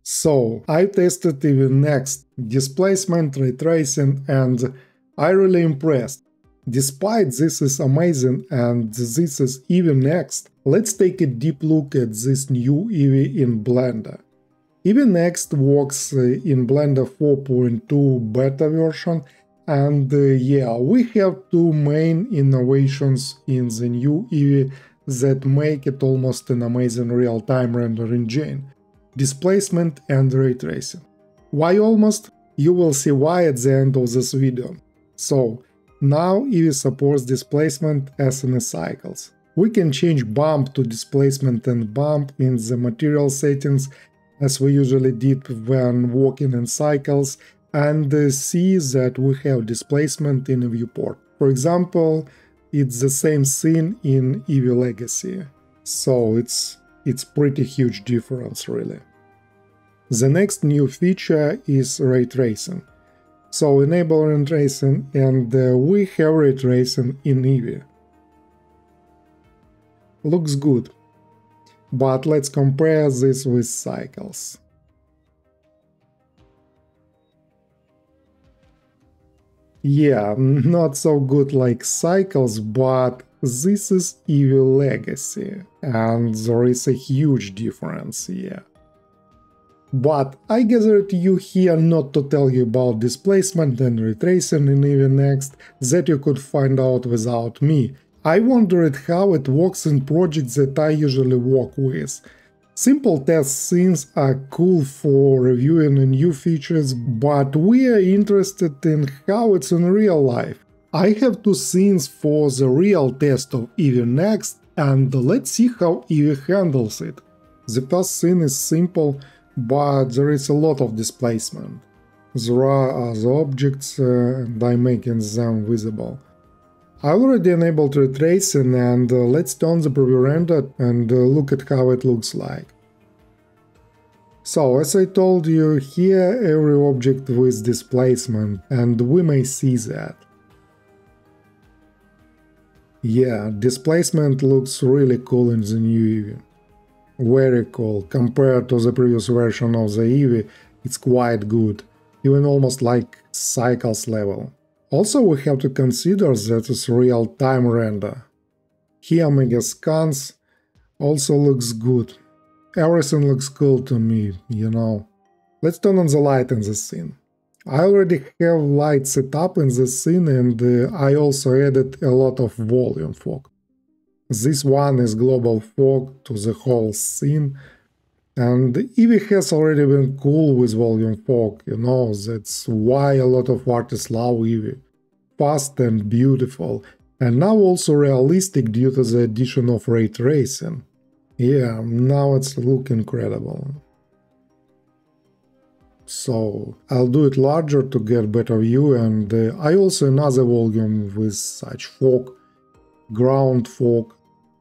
So, I tested Eevee Next, displacement, ray tracing, and I really impressed. Despite this is amazing and this is Eevee Next, let's take a deep look at this new Eevee in Blender. Eevee Next works in Blender 4.2 beta version, and yeah, we have two main innovations in the new Eevee that make it almost an amazing real-time rendering engine: displacement and ray tracing. Why almost? You will see why at the end of this video. So, now Eevee supports displacement as in cycles. We can change bump to displacement and bump in the material settings as we usually did when working in cycles, and see that we have displacement in a viewport. For example, it's the same scene in Eevee Legacy, so it's pretty huge difference really. The next new feature is ray tracing. So enable ray tracing, and we have ray tracing in Eevee. Looks good, but let's compare this with cycles. Yeah, not so good like cycles, but this is Eevee Legacy, and there is a huge difference, yeah. But I gathered you here not to tell you about displacement and ray tracing in Eevee Next that you could find out without me. I wondered how it works in projects that I usually work with. Simple test scenes are cool for reviewing new features, but we are interested in how it's in real life. I have two scenes for the real test of Eevee Next, and let's see how Eevee handles it. The first scene is simple, but there is a lot of displacement. There are other objects and I'm making them visible. I already enabled ray tracing, and let's turn the preview render and look at how it looks like. So, as I told you, here every object with displacement, and we may see that. Yeah, displacement looks really cool in the new Eevee. Very cool. Compared to the previous version of the Eevee, it's quite good, even almost like cycles level. Also, we have to consider that it's real-time render. Here Mega Scans also looks good. Everything looks cool to me, you know. Let's turn on the light in this scene. I already have light set up in this scene, and I also added a lot of volume fog. This one is global fog to the whole scene, and Eevee has already been cool with volume fog, you know, that's why a lot of artists love Eevee. Fast and beautiful, and now also realistic due to the addition of ray tracing. Yeah, now it's look incredible. So, I'll do it larger to get better view, and I also another volume with such fog, ground fog,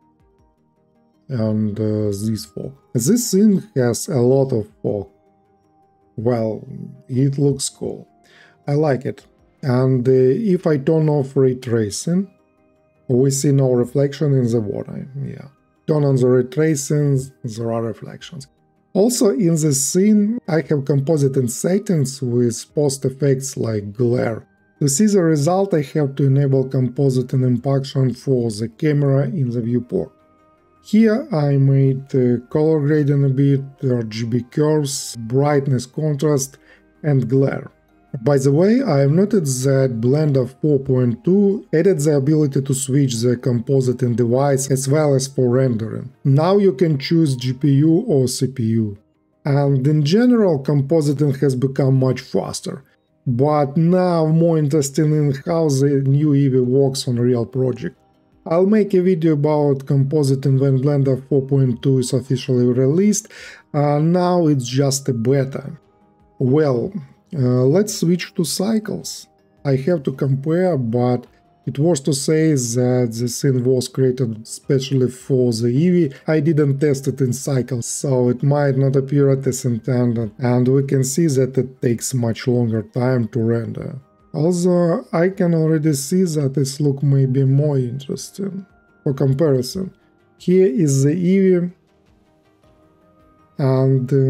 and this fog. This scene has a lot of fog. Well, it looks cool. I like it. And if I turn off ray tracing, we see no reflection in the water. Yeah. Turn on the ray tracing, there are reflections. Also in this scene I have composite settings with post effects like glare. To see the result I have to enable composite impaction for the camera in the viewport. Here I made color grading a bit, RGB curves, brightness contrast and glare. By the way, I have noted that Blender 4.2 added the ability to switch the compositing device as well as for rendering. Now you can choose GPU or CPU. And in general, compositing has become much faster. But now I'm more interested in how the new Eevee works on a real project. I'll make a video about compositing when Blender 4.2 is officially released. Now it's just a beta. Well, let's switch to cycles. I have to compare, but it was to say that the scene was created specially for the Eevee. I didn't test it in cycles, so it might not appear as intended, and we can see that it takes much longer time to render. Although I can already see that this look may be more interesting. For comparison, here is the Eevee, and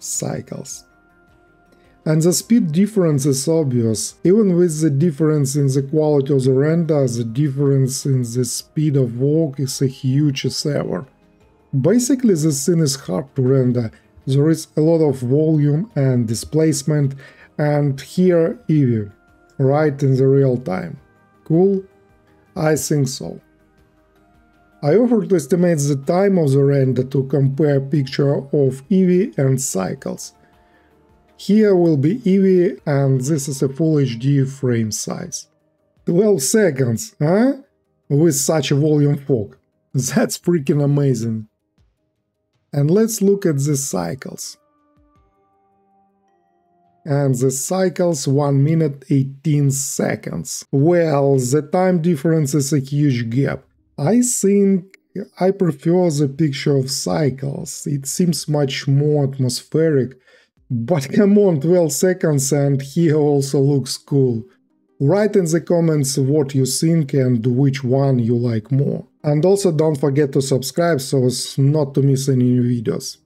cycles. And the speed difference is obvious. Even with the difference in the quality of the render, the difference in the speed of work is as huge as ever. Basically, this scene is hard to render. There is a lot of volume and displacement, and here Eevee, right in the real time. Cool? I think so. I offered to estimate the time of the render to compare picture of Eevee and cycles. Here will be Eevee, and this is a Full HD frame size. 12 seconds, huh? With such a volume fog. That's freaking amazing. And let's look at the cycles. And the cycles 1 minute 18 seconds. Well, the time difference is a huge gap. I think I prefer the picture of cycles. It seems much more atmospheric. But come on, 12 seconds and here also looks cool. Write in the comments what you think and which one you like more. And also don't forget to subscribe so as not to miss any new videos.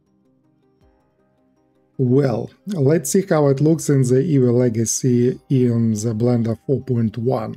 Well, let's see how it looks in the Eevee Legacy in the Blender 4.1.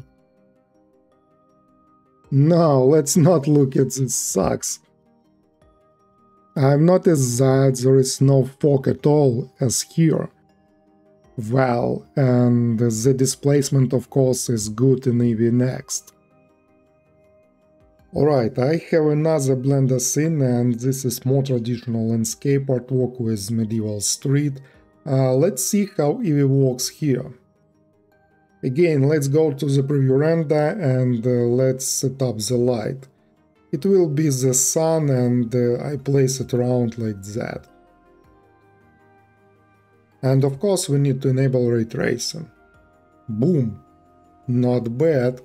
No, let's not look at this sucks. I've noticed that there is no fog at all as here. Well, and the displacement of course is good in Eevee Next. Alright, I have another Blender scene and this is more traditional landscape artwork with medieval street. Let's see how Eevee works here. Again, let's go to the preview render and let's set up the light. It will be the sun and I place it around like that. And of course we need to enable ray tracing. Boom! Not bad.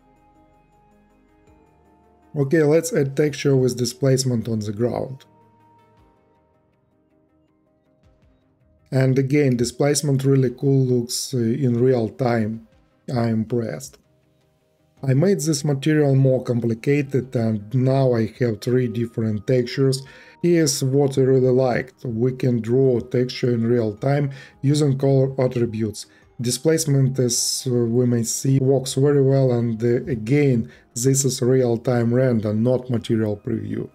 Okay, let's add texture with displacement on the ground. And again, displacement really cool, looks in real time. I'm impressed. I made this material more complicated and now I have 3 different textures. Here's what I really liked. We can draw texture in real time using color attributes. Displacement, as we may see, works very well, and again, this is real-time render, not material preview.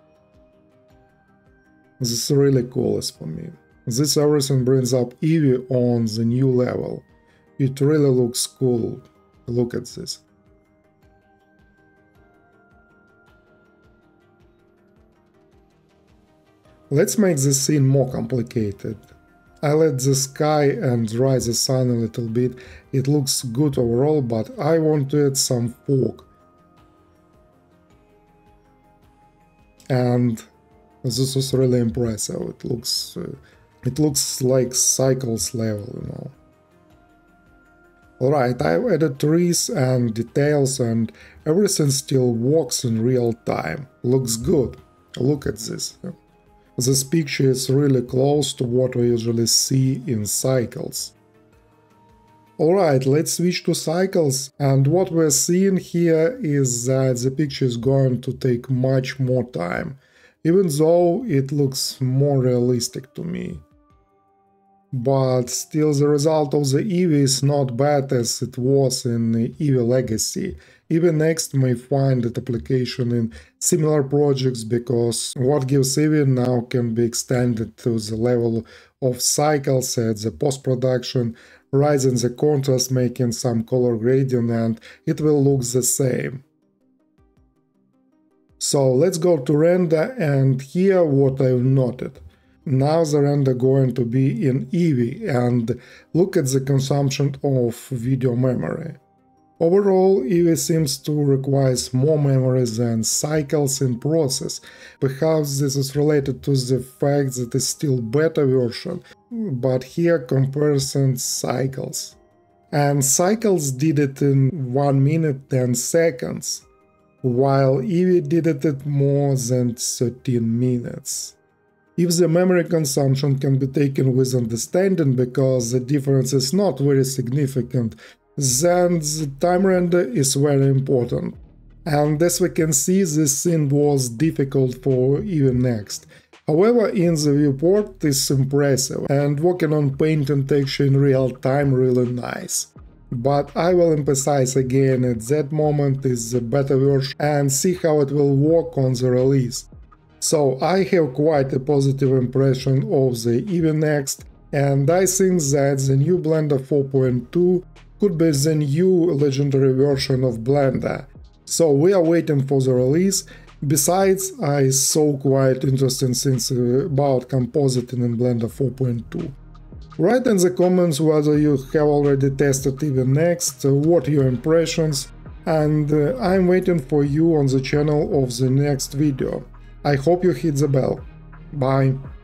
This is really cool as for me. This everything brings up Eevee on the new level. It really looks cool. Look at this. Let's make this scene more complicated. I let the sky and dry the sun a little bit. It looks good overall, but I want to add some fog. And this is really impressive. It looks like cycles level, you know. Alright, I've added trees and details and everything still works in real time. Looks good. Look at this. This picture is really close to what we usually see in cycles. Alright, let's switch to cycles, and what we're seeing here is that the picture is going to take much more time, even though it looks more realistic to me. But still, the result of the Eevee is not bad as it was in the Eevee Legacy. Eevee Next may find its application in similar projects because what gives Eevee now can be extended to the level of cycles at the post-production, raising the contrast, making some color gradient, and it will look the same. So let's go to render, and here what I've noted. Now the render going to be in Eevee, and look at the consumption of video memory. Overall, Eevee seems to require more memory than cycles in process. Perhaps this is related to the fact that it's still beta version, but here comparison cycles. And cycles did it in 1 minute 10 seconds, while Eevee did it in more than 13 minutes. If the memory consumption can be taken with understanding because the difference is not very significant, then the time render is very important. And as we can see, this scene was difficult for Eevee Next. However, in the viewport it's impressive, and working on paint and texture in real time really nice. But I will emphasize again, at that moment is the beta version and see how it will work on the release. So I have quite a positive impression of the Eevee Next, and I think that the new Blender 4.2 could be the new legendary version of Blender. So we are waiting for the release. Besides, I saw quite interesting things about compositing in Blender 4.2. Write in the comments whether you have already tested Eevee Next, what your impressions, and I'm waiting for you on the channel of the next video. I hope you hit the bell. Bye.